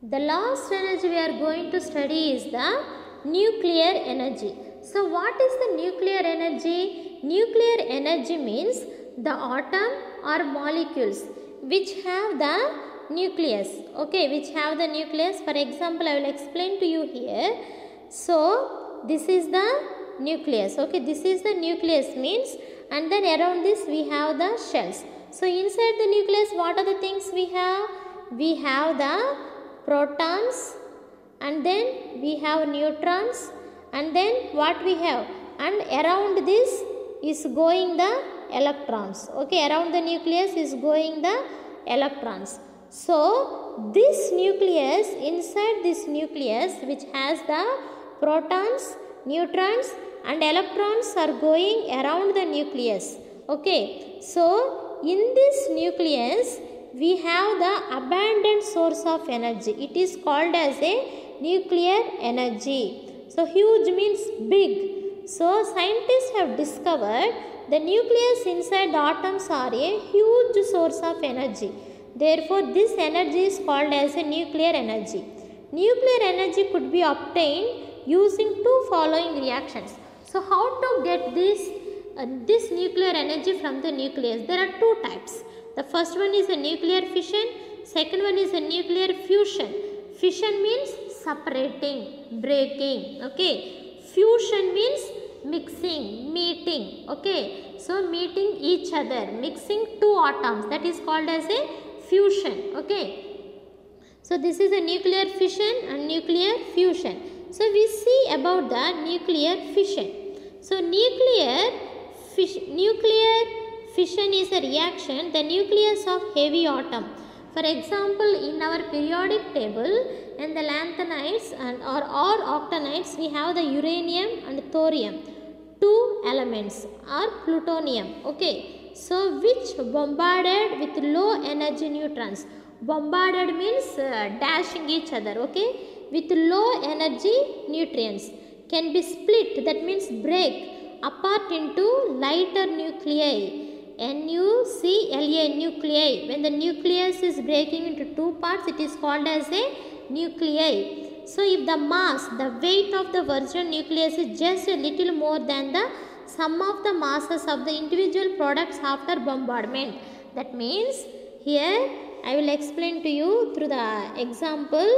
The last energy we are going to study is the nuclear energy. So what is the nuclear energy? Nuclear energy means the atom or molecules which have the nucleus. Okay, which have the nucleus. For example, I will explain to you here. So this is the nucleus. Okay, this is the nucleus means, and then around this we have the shells. So inside the nucleus, what are the things we have? We have the protons, and then we have neutrons, and then what we have, and around this is going the electrons. Okay, around the nucleus is going the electrons. So this nucleus, inside this nucleus which has the protons, neutrons and electrons are going around the nucleus. Okay, so in this nucleus we have the abundant source of energy. It is called as a nuclear energy. So huge means big. So scientists have discovered the nucleus inside the atoms are a huge source of energy. Therefore this energy is called as a nuclear energy. Nuclear energy could be obtained using two following reactions. So how to get this nuclear energy from the nucleus? There are two types. The first one is a nuclear fission, second one is a nuclear fusion. Fission means separating, breaking. Okay, fusion means mixing, meeting. Okay, so meeting each other, mixing two atoms, that is called as a fusion. Okay, so this is a nuclear fission and nuclear fusion. So we see about the nuclear fission. So nuclear fission is a reaction, the nucleus of heavy atom. For example, in our periodic table, in the lanthanides or octanides, we have the uranium and thorium, two elements, or plutonium. Okay, so which bombarded with low energy neutrons. Bombarded means dashing each other. Okay, with low energy neutrons can be split, that means break apart into lighter nuclei. NuCl, nuclei. When the nucleus is breaking into two parts, it is called as a nuclei. So if the mass, the weight of the virginal nucleus is just a little more than the sum of the masses of the individual products after bombardment, that means here I will explain to you through the example.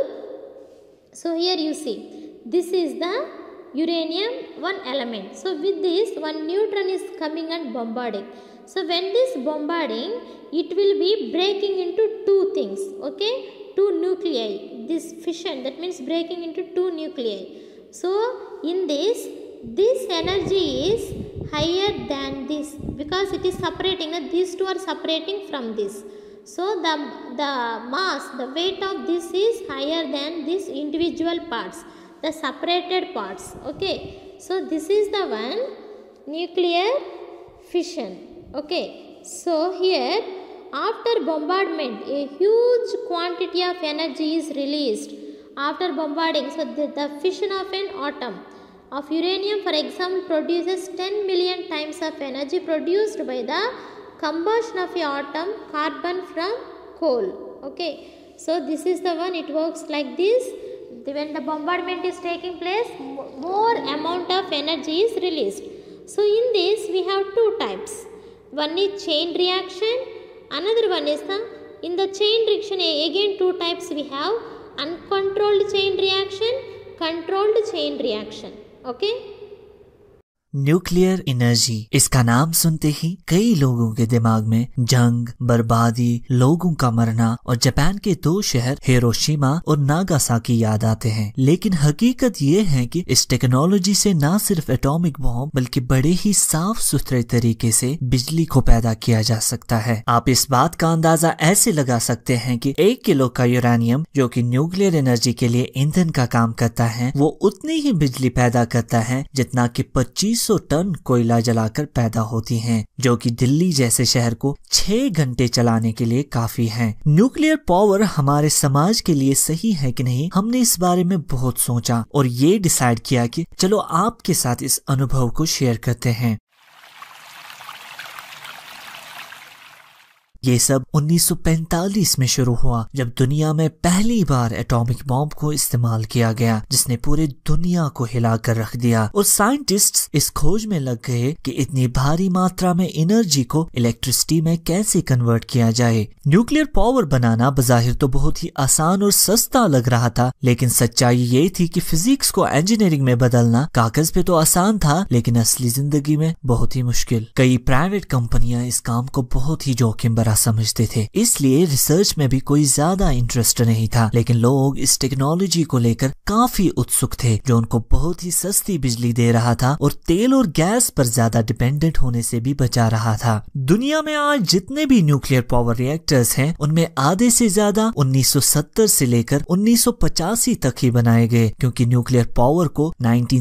So here you see, this is the uranium, one element. So with this, one neutron is coming and bombarding. So when this bombarding, it will be breaking into two things. Okay, two nuclei. This fission, that means breaking into two nuclei. So in this energy is higher than this because it is separating. These two are separating from this. So the mass, the weight of this is higher than these individual parts, the separated parts. Okay, so this is the one nuclear fission. Okay, so here after bombardment a huge quantity of energy is released after bombarding. So the fission of an atom of uranium, for example, produces 10 million times of energy produced by the combustion of a atom carbon from coal. Okay, so this is the one, it works like this. When the bombardment is taking place, more amount of energy is released. So in this we have two types. One is chain reaction, another one is in the chain reaction again two types we have: uncontrolled chain reaction, controlled chain reaction. Okay. Nuclear energy, इसका नाम सुनते ही कई लोगों के दिमाग में जंग, बर्बादी, लोगों का मरना और जापान के दो शहर हिरोशिमा और नागासाकी याद आते हैं। लेकिन हकीकत ये है कि इस टेक्नोलॉजी से ना सिर्फ एटॉमिक बॉम्ब बल्कि बड़े ही साफ सुथरे तरीके से बिजली को पैदा किया जा सकता है। आप इस बात का अंदाजा ऐसे लगा सकते हैं कि 1 किलो का यूरेनियम जो कि न्यूक्लियर एनर्जी के लिए ईंधन का काम करता है, वो उतनी ही बिजली पैदा करता है जितना कि 2500 टन कोयला जलाकर पैदा होती हैं, जो कि दिल्ली जैसे शहर को 6 घंटे चलाने के लिए काफी है। न्यूक्लियर पावर हमारे समाज के लिए सही है कि नहीं, हमने इस बारे में बहुत सोचा और ये डिसाइड किया कि चलो आपके साथ इस अनुभव को शेयर करते हैं। ये सब 1945 में शुरू हुआ जब दुनिया में पहली बार एटॉमिक बॉम्ब को इस्तेमाल किया गया, जिसने पूरे दुनिया को हिला कर रख दिया। और साइंटिस्ट्स इस खोज में लग गए कि इतनी भारी मात्रा में एनर्जी को इलेक्ट्रिसिटी में कैसे कन्वर्ट किया जाए। न्यूक्लियर पावर बनाना बज़ाहिर तो बहुत ही आसान और सस्ता लग रहा था, लेकिन सच्चाई ये थी कि फिजिक्स को इंजीनियरिंग में बदलना कागज पे तो आसान था, लेकिन असली जिंदगी में बहुत ही मुश्किल। कई प्राइवेट कंपनियां इस काम को बहुत ही जोखिम भरा समझते थे, इसलिए रिसर्च में भी कोई ज्यादा इंटरेस्ट नहीं था। लेकिन लोग इस टेक्नोलॉजी को लेकर काफी उत्सुक थे, जो उनको बहुत ही सस्ती बिजली दे रहा था और तेल और गैस पर ज्यादा डिपेंडेंट होने से भी बचा रहा था। दुनिया में आज जितने भी न्यूक्लियर पावर रिएक्टर्स हैं, उनमें आधे से ज्यादा 1970 से लेकर 1985 तक ही बनाए गए, क्योंकि न्यूक्लियर पावर को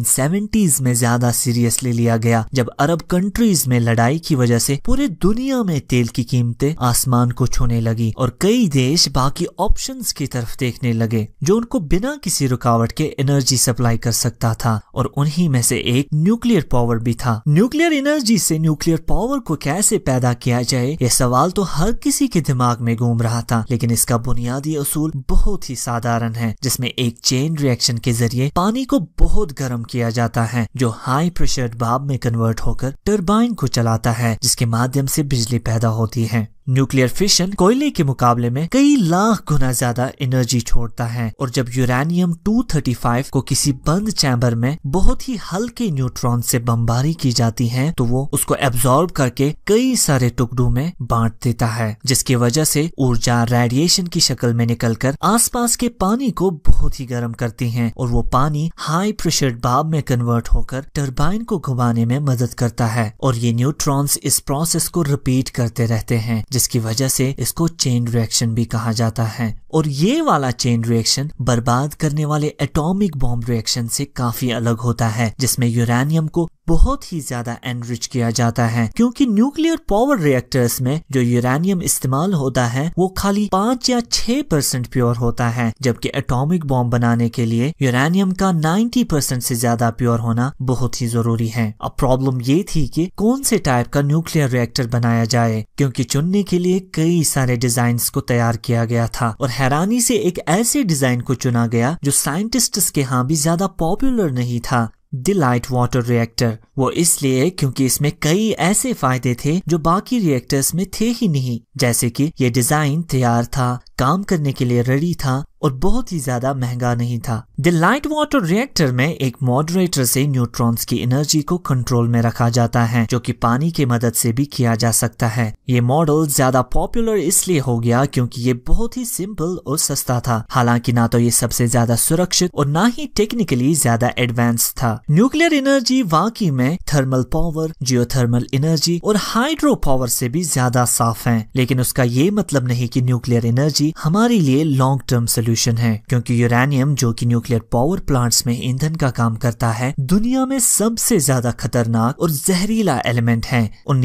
1970s में ज्यादा सीरियसली लिया गया, जब अरब कंट्रीज में लड़ाई की वजह से पूरे दुनिया में तेल की कीमतें आसमान को छूने लगी और कई देश बाकी ऑप्शंस की तरफ देखने लगे जो उनको बिना किसी रुकावट के एनर्जी सप्लाई कर सकता था, और उन्हीं में से एक न्यूक्लियर पावर भी था। न्यूक्लियर एनर्जी से न्यूक्लियर पावर को कैसे पैदा किया जाए, यह सवाल तो हर किसी के दिमाग में घूम रहा था, लेकिन इसका बुनियादी असूल बहुत ही साधारण है, जिसमें एक चेन रिएक्शन के जरिए पानी को बहुत गर्म किया जाता है, जो हाई प्रेशर भाप में कन्वर्ट होकर टरबाइन को चलाता है, जिसके माध्यम से बिजली पैदा होती है। न्यूक्लियर फिशन कोयले के मुकाबले में कई लाख गुना ज्यादा एनर्जी छोड़ता है, और जब यूरेनियम 235 को किसी बंद चैम्बर में बहुत ही हल्के न्यूट्रॉन से बमबारी की जाती है, तो वो उसको एब्जॉर्ब करके कई सारे टुकड़ों में बांट देता है, जिसकी वजह से ऊर्जा रेडिएशन की शक्ल में निकलकर आसपास के पानी को बहुत ही गर्म करती है, और वो पानी हाई प्रेशर भाप में कन्वर्ट होकर टरबाइन को घुमाने में मदद करता है, और ये न्यूट्रॉन्स इस प्रोसेस को रिपीट करते रहते हैं, जिसकी वजह से इसको चेन रिएक्शन भी कहा जाता है। और ये वाला चेन रिएक्शन बर्बाद करने वाले एटॉमिक बॉम्ब रिएक्शन से काफी अलग होता है, जिसमें यूरेनियम को बहुत ही ज्यादा एनरिच किया जाता है, क्योंकि न्यूक्लियर पावर रिएक्टर्स में जो यूरेनियम इस्तेमाल होता है वो खाली 5 या 6% प्योर होता है, जबकि एटॉमिक बॉम्ब बनाने के लिए यूरेनियम का 90% से ज्यादा प्योर होना बहुत ही जरूरी है। अब प्रॉब्लम ये थी कि कौन से टाइप का न्यूक्लियर रिएक्टर बनाया जाए, क्योंकि चुनने के लिए कई सारे डिजाइन्स को तैयार किया गया था, और हैरानी से एक ऐसे डिजाइन को चुना गया जो साइंटिस्ट्स के यहाँ भी ज्यादा पॉपुलर नहीं था, द लाइट वाटर रिएक्टर। वो इसलिए क्योंकि इसमें कई ऐसे फायदे थे जो बाकी रिएक्टर्स में थे ही नहीं, जैसे कि ये डिजाइन तैयार था, काम करने के लिए रेडी था और बहुत ही ज्यादा महंगा नहीं था। द लाइट वाटर रिएक्टर में एक मॉडरेटर से न्यूट्रॉन्स की एनर्जी को कंट्रोल में रखा जाता है, जो कि पानी की मदद से भी किया जा सकता है। ये मॉडल ज्यादा पॉपुलर इसलिए हो गया क्योंकि ये बहुत ही सिंपल और सस्ता था, हालांकि ना तो ये सबसे ज्यादा सुरक्षित और ना ही टेक्निकली ज्यादा एडवांस था। न्यूक्लियर एनर्जी वाकई में थर्मल पावर, जियोथर्मल एनर्जी और हाइड्रो पावर से भी ज्यादा साफ है, लेकिन उसका ये मतलब नहीं कि न्यूक्लियर एनर्जी हमारे लिए लॉन्ग टर्म सोल्यूशन है, क्योंकि यूरेनियम जो कि न्यूक्लियर पावर प्लांट्स में ईंधन का काम करता है, दुनिया में सबसे ज्यादा खतरनाक और जहरीला एलिमेंट है।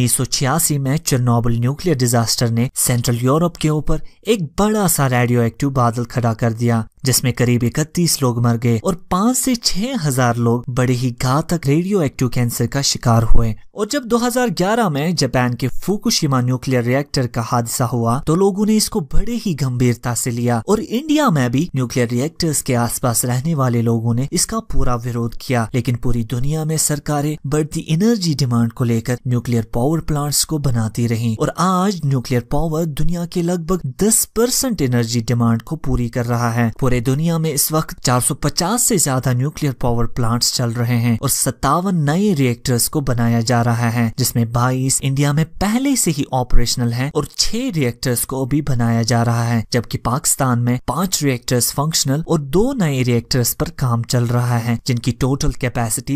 1986 में चेरनोबिल न्यूक्लियर डिजास्टर ने सेंट्रल यूरोप के ऊपर एक बड़ा सा रेडियो एक्टिव बादल खड़ा कर दिया, जिसमें करीब 31 लोग मर गए और 5 से 6 हजार लोग बड़े ही घातक रेडियो एक्टिव कैंसर का शिकार हुए। और जब 2011 में जापान के फुकुशिमा न्यूक्लियर रिएक्टर का हादसा हुआ तो लोगों ने इसको बड़े ही गंभीरता से लिया, और इंडिया में भी न्यूक्लियर रिएक्टर्स के आसपास रहने वाले लोगों ने इसका पूरा विरोध किया। लेकिन पूरी दुनिया में सरकारें बढ़ती एनर्जी डिमांड को लेकर न्यूक्लियर पावर प्लांट्स को बनाती रहीं, और आज न्यूक्लियर पावर दुनिया के लगभग 10% एनर्जी डिमांड को पूरी कर रहा है। पूरे दुनिया में इस वक्त 450 से ज्यादा न्यूक्लियर पावर प्लांट्स चल रहे हैं और 57 नए रिएक्टर्स को बनाया जा रहा है, जिसमें 22 इंडिया में पहले से ही ऑपरेशनल हैं और 6 रिएक्टर्स को भी बनाया जा रहा है, जबकि पाकिस्तान में 5 रिएक्टर्स फंक्शनल और 2 नए रिएक्टर्स पर काम चल रहा है, जिनकी टोटल कैपेसिटी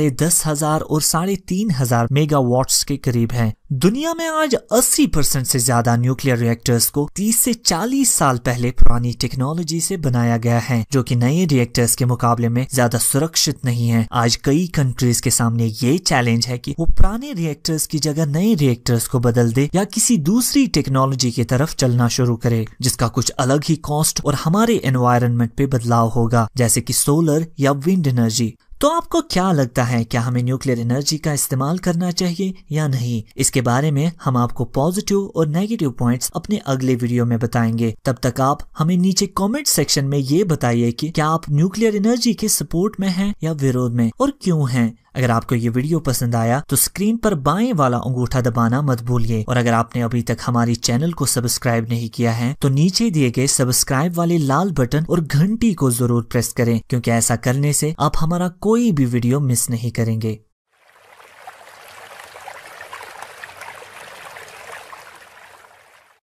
10,500 और 3,500 मेगावाट्स के करीब है। दुनिया में आज 80% से ज्यादा न्यूक्लियर रिएक्टर्स को 30 से 40 साल पहले पुरानी टेक्नोलॉजी से बनाया गया है, जो कि नए रिएक्टर्स के मुकाबले में ज्यादा सुरक्षित नहीं है। आज कई कंट्रीज के सामने ये चैलेंज है कि वो पुराने रिएक्टर्स की जगह नए रिएक्टर्स को बदल दे या किसी दूसरी टेक्नोलॉजी की तरफ चलना शुरू करे, जिसका कुछ अलग ही कॉस्ट और हमारे एनवायरनमेंट पे बदलाव होगा, जैसे कि सोलर या विंड एनर्जी। तो आपको क्या लगता है, क्या हमें न्यूक्लियर एनर्जी का इस्तेमाल करना चाहिए या नहीं? इसके बारे में हम आपको पॉजिटिव और नेगेटिव पॉइंट्स अपने अगले वीडियो में बताएंगे। तब तक आप हमें नीचे कमेंट सेक्शन में ये बताइए कि क्या आप न्यूक्लियर एनर्जी के सपोर्ट में हैं या विरोध में, और क्यों हैं। अगर आपको ये वीडियो पसंद आया तो स्क्रीन पर बाएं वाला अंगूठा दबाना मत भूलिए, और अगर आपने अभी तक हमारी चैनल को सब्सक्राइब नहीं किया है तो नीचे दिए गए सब्सक्राइब वाले लाल बटन और घंटी को जरूर प्रेस करें, क्योंकि ऐसा करने से आप हमारा कोई भी वीडियो मिस नहीं करेंगे।